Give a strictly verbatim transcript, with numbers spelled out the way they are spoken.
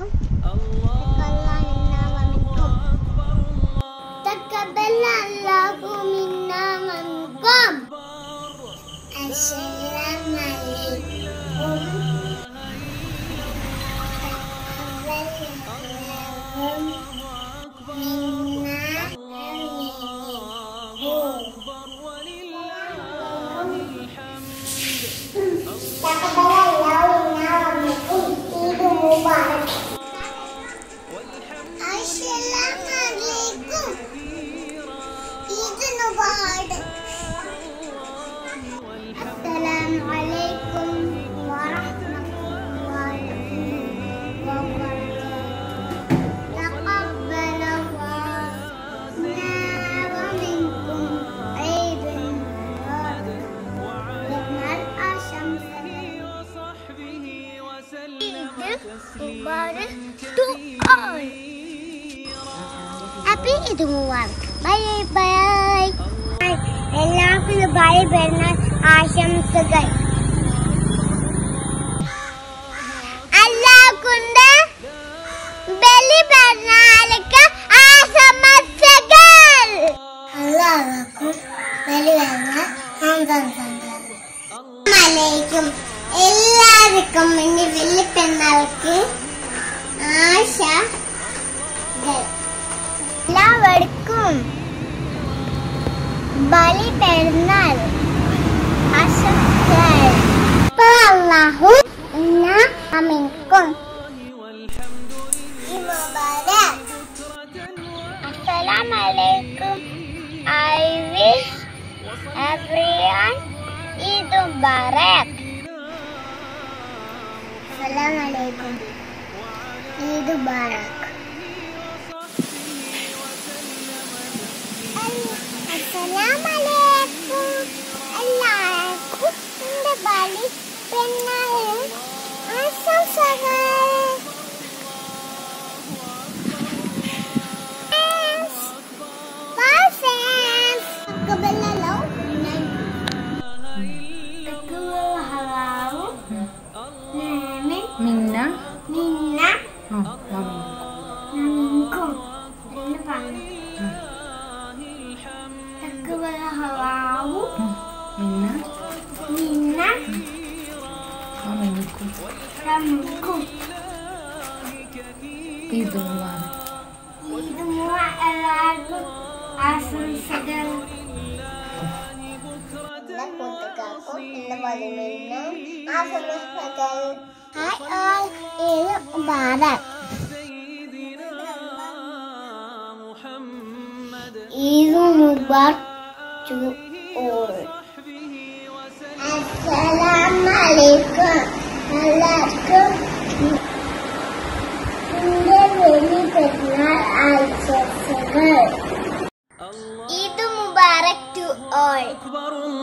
Happy Eid Mubarak. Bye bye. എല്ലാവർക്കും bye പെരുന്നാൾ ആശംസകൾ. എല്ലാവർക്കും ബലി പെരുന്നാൾക്ക് ആശംസകൾ. എല്ലാവർക്കും ബലി പെരുന്നാൾ ആശംസകൾ. അസ്സലാമലൈക്കും. എല്ലാവർക്കും എന്റെ ബലി പെരുന്നാൾക്ക് ആശംസകൾ. എല്ലാവർക്കും ബലി പെരുന്നാൾ ആശംസകൾ. അല്ലാഹു എല്ലാവർക്കും ഈദ് മുബാരക്. അസ്സലാമു അലൈക്കും. I wish everyone Eid Mubarak. അസ്സലാമു അലൈക്കും. ഈദ് മുബാരക്. അസ്സലാമലൈക്കും. എല്ലാവർക്കും എന്റെ ബലി പെരുന്നാൾ ആശംസകൾ. മിന്ന മിന്ന നമിൻകും എന്ന് പറഞ്ഞു. ഹവാവു മിന്ന മിന്ന നമിൻകും നമിൻകും. ഈദ് മുബാരക്. ഈദ് മുബാരക്. എല്ലാവർക്കും ആശംസകൾ. എല്ലാ കൂട്ടുകാർക്കും എന്റെ വലിയ ആശംസകൾ. Hi all. Eid Mubarak. Eid Mubarak to all. Assalamualaikum. എല്ലാവർക്കും എന്റെ ബലി പെരുന്നാൾ ആശംസകൾ. Eid Mubarak to all.